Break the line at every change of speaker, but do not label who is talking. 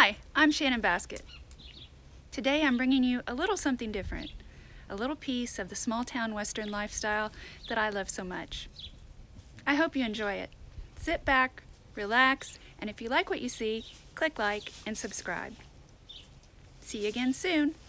Hi, I'm Shannon Baskett. Today I'm bringing you a little something different, a little piece of the small town Western lifestyle that I love so much. I hope you enjoy it. Sit back, relax, and if you like what you see, click like and subscribe. See you again soon.